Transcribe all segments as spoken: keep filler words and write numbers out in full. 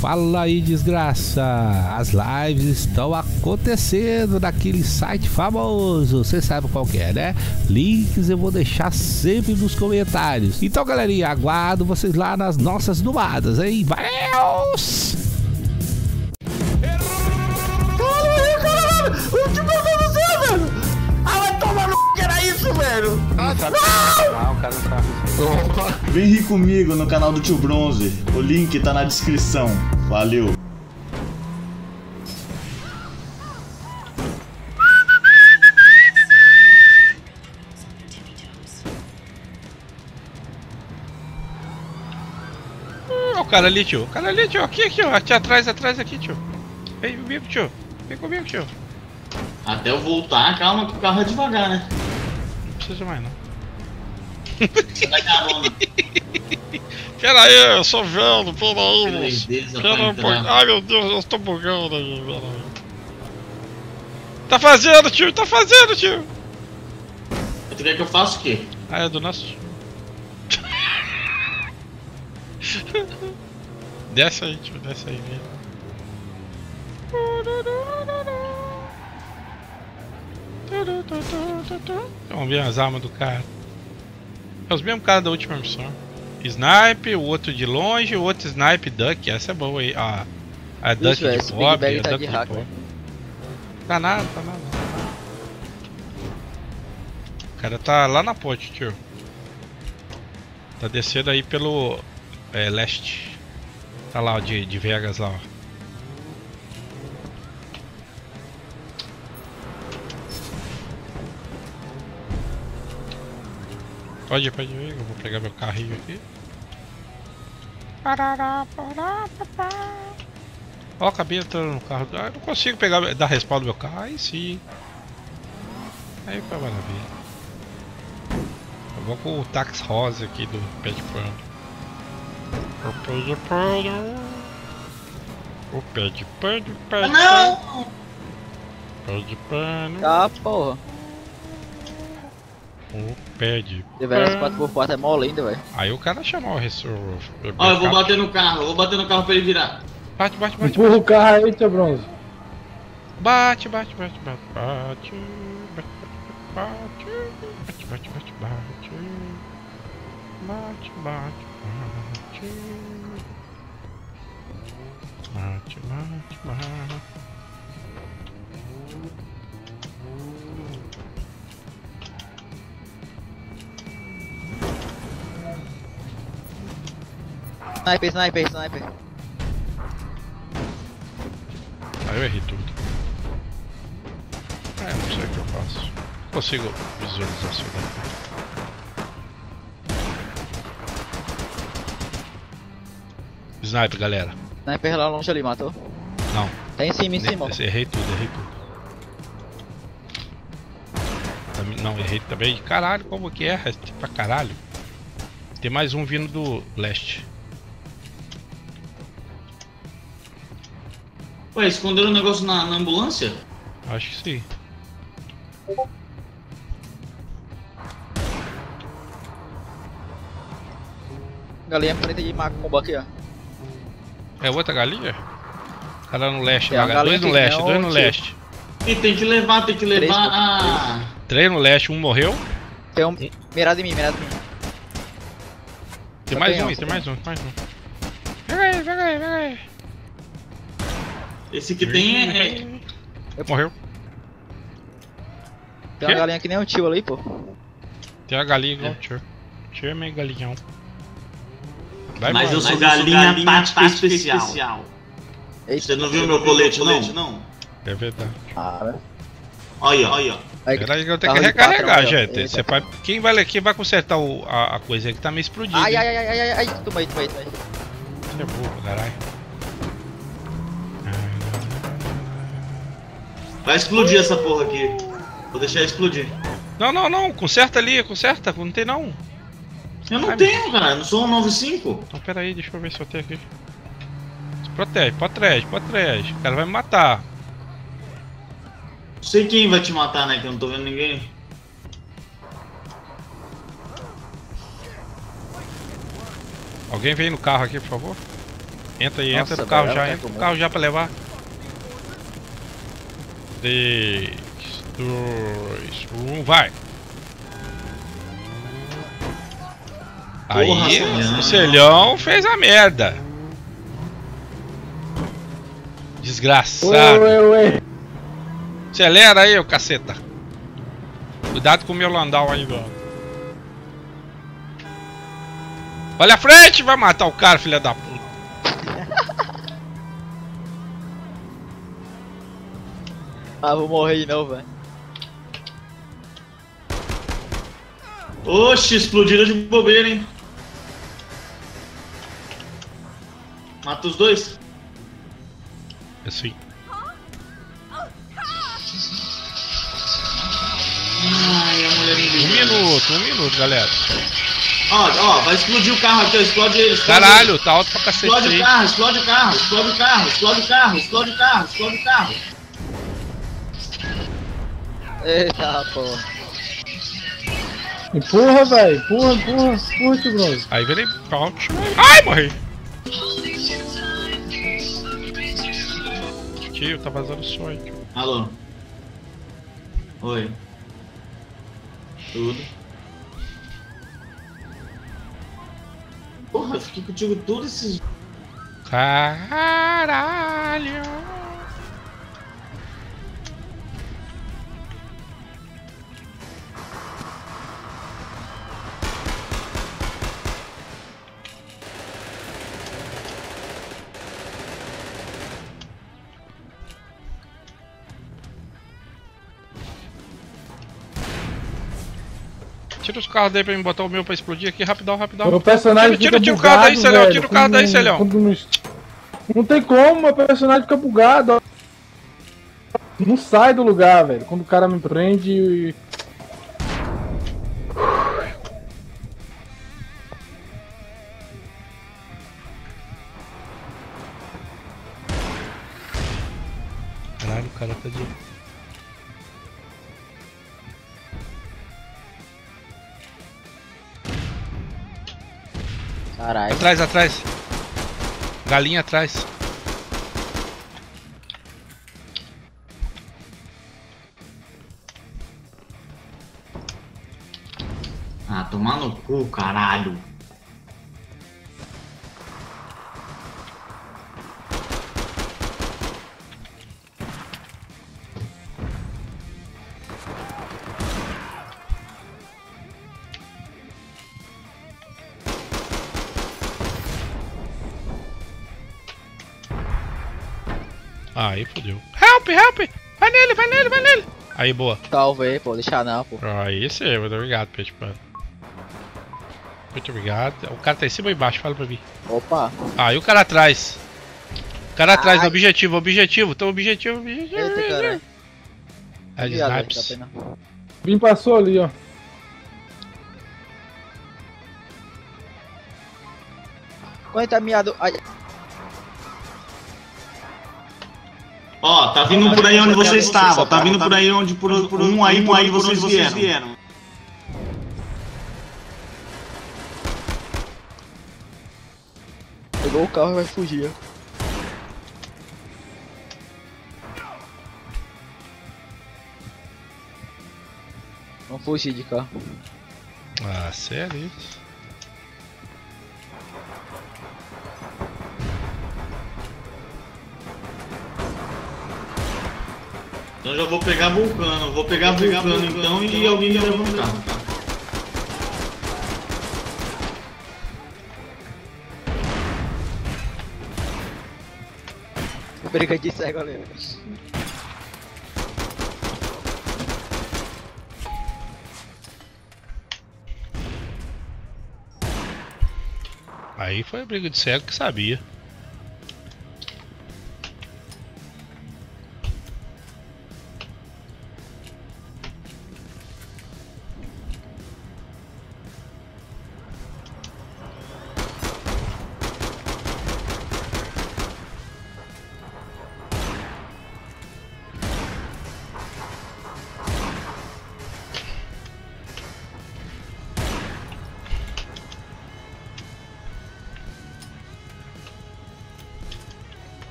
Fala aí, desgraça! As lives estão acontecendo naquele site famoso, você sabe qual que é, né? Links eu vou deixar sempre nos comentários. Então, galerinha, aguardo vocês lá nas nossas numadas, hein? Valeu! O que mandou você, velho? Ah, vai tomar no c... que era isso, velho? Não! Não, o cara não sabe. Vem rir comigo no canal do Tio Bronze. O link tá na descrição. Valeu. Ó, o cara ali, tio. O cara ali, tio. Aqui, aqui, ó. Aqui atrás, atrás, aqui, tio. Vem comigo, tio. Vem comigo, tio. Até eu voltar, calma que o carro é devagar, né? Não precisa mais, não. Você vai carona. Pera aí, eu sou velho. Pera aí, moço. Beleza, Pera um pra pouco. entrar. Ai, meu Deus, eu estou bugando aí. Pera aí. Tá fazendo, tio. Tá fazendo, tio. Tu quer que eu faça o quê? Ah, é do nosso tio. Desce aí, tio. Desce aí, vem. Vamos ver as armas do cara. É os mesmos caras da última missão. Snipe, o outro de longe, o outro Snipe Duck. Essa é boa aí. Ah, a Duck Ixi, véio, de esse pobre, Big a Bag tá Duck de de hack, pobre. velho. Tá nada, tá nada. O cara tá lá na ponte, tio. Tá descendo aí pelo é, leste. Tá lá, ó, de, de Vegas lá, ó. Pode ir, pode ir, eu vou pegar meu carrinho aqui. Ó, acabei entrando no carro. Ah, eu não consigo pegar, dar respaldo no meu carro. Aí sim. Aí foi maravilha. Eu vou com o táxi rosa aqui do pé de pano. O pé de pano. O pé de pano, pé de pano. Pé de pano. Ah, porra. O pé de Deveras pano. quatro por quatro é mole ainda, velho. Aí o cara chamou o ressor. Ó, eu vou bater no carro, eu vou bater no carro pra ele virar. Bate, bate, bate. Empurra o carro aí, Tio Bronze. Bate, bate, bate, bate, bate, bate, bate, bate, bate, bate, bate, bate, bate, bate, bate, bate. Sniper, sniper, sniper. Aí eu errei tudo. É, não sei o que eu faço. Consigo visualizar isso daqui. Sniper, galera. Sniper lá longe ali, matou. Não. Tá em cima, em cima. Ne- Errei tudo, errei tudo. Também- Não, errei também. Caralho, como que é? É pra caralho. Tem mais um vindo do leste. Ué, esconderam o negócio na, na ambulância? Acho que sim. Galinha preta de macumba aqui, ó. É outra galinha? Cara no leste, É, lá, a galinha dois no que leste, não, dois no tio. leste. E tem que levar, tem que levar Três, a... Três no leste, um morreu. Tem um. Mirado em mim, mirado em mim. Tem Só mais tem um um, aí, só tem tem mais um, tem mais um. Pega aí, pega aí, pega aí. Esse que tem é... é... Morreu. Tem Quê? uma galinha que nem o tio ali, pô. Tem a galinha igual o tio. Tio é meio galinhão. Vai Mas embora. eu sou galinha, tática especial. Eita. Você não viu meu colete, não? É verdade. Ah, né? Olha, olha. Aí, Pera aí que eu tenho que carro de recarregar, patrão, gente. eita. Você vai... Quem, vai... Quem vai consertar o... a... a coisa aí que tá meio explodindo? Ai, hein? ai, ai, ai, ai, ai, toma aí, toma aí, toma aí. Você é burro, caralho. Vai explodir essa porra aqui. Vou deixar explodir. Não, não, não. Conserta ali, conserta. Não tem não. Eu não Ai, tenho, cara. Eu não sou um noventa e cinco. Então pera aí, deixa eu ver se eu tenho aqui. Se protege, protege, protege. O cara vai me matar. Não sei quem vai te matar, né? Que eu não tô vendo ninguém. Alguém vem no carro aqui, por favor? Entra aí, Nossa, entra no carro velho, já, ela entra no tá carro já pra levar. três, dois, um, vai! Aí, Porra, o Celhão fez a merda. Desgraçado. Ué, ué, ué. Acelera aí, ô caceta. Cuidado com o meu Landau aí, ó. Olha a frente, vai matar o cara, filha da puta. Ah, vou morrer de novo, velho. Oxe, explodiram de bobeira, hein? Mata os dois. Assim. Ai, a mulher Um invisível. minuto, um minuto, galera. Ó, ó, vai explodir o carro aqui, ó. Explode ele. Explode Caralho, ele. tá alto pra cacete Explode o aí. carro, explode o carro, explode o carro, explode o carro, explode o carro, explode o carro. Eita, porra. Empurra, velho. Empurra, empurra, empurra, tio Bronze. Aí virei pronto. Ai, morri. Tio, tá vazando sonho. Tio. Alô? Oi. Tudo. Porra, eu fiquei contigo todos esses... Caralho. Tira os carros daí pra mim botar o meu pra explodir aqui, rapidão, rapidão. Meu personagem Tira, tira, fica tira o carro daí, bugado, Celhão, velho, tira o carro quando daí, não- Celhão. quando Não... não tem como, meu personagem fica bugado. Ó. Não sai do lugar, velho. Quando o cara me prende e... Caralho, o cara tá de... Caralho. Atrás, atrás. Galinha atrás. Ah, tomar no cu, caralho. Aí fodeu. Help, help! Vai nele, vai nele, vai nele! Aí, boa. Salve aí, pô. Deixar não, pô. Aí sim, muito obrigado, peixe pano. Muito obrigado. O cara tá em cima ou embaixo? Fala pra mim. Opa. Ah, e o cara atrás? O cara atrás, no Ai. objetivo, objetivo. Então, objetivo, objetivo. Eita, caralho. É de Viado, snipes. tá pena. Vim passou ali, ó. Quando tá miado. Ai. Ó, tá vindo por aí onde você estava, tá vindo por aí onde por, por um aí por aí vocês vieram. Pegou o carro e vai fugir. Vamos fugir de carro. Ah, sério isso? Então já vou pegar vulcano, vou pegar vulcano então e alguém me leva no carro. Briga de cego ali. Aí foi a briga de cego que sabia.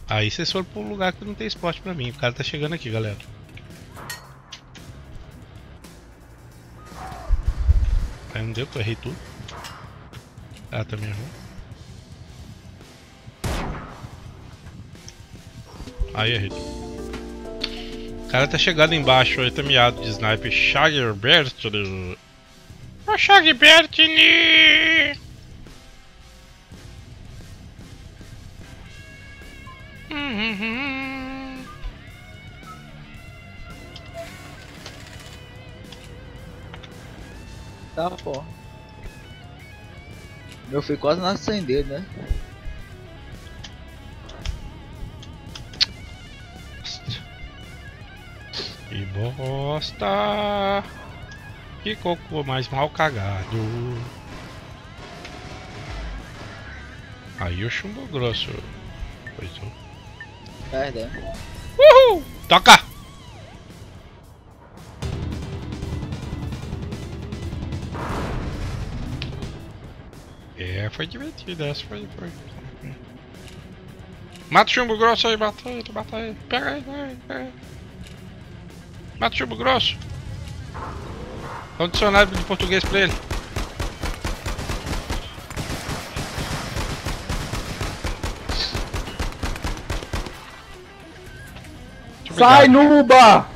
Aí vocês foram pra um lugar que não tem esporte pra mim. O cara tá chegando aqui, galera. Aí não deu que eu errei tudo. Ah, também errou. Aí errei tudo. O cara tá chegando embaixo, aí tá miado de sniper. Shagbertini. Ô Shagbertini! Uhum. Tá, pô. Meu filho quase não acendeu, né? Que bosta! Que cocô mais mal cagado! Aí o chumbo grosso. Coisou. Perdão. Uhul! Toca! É, foi divertido, essa foi, foi. Mata o chumbo grosso aí, mata ele, mata ele. Pega ele, pega ele, pega ele. Mata o chumbo grosso. Dá um dicionário de português pra ele. Sai, Nuba!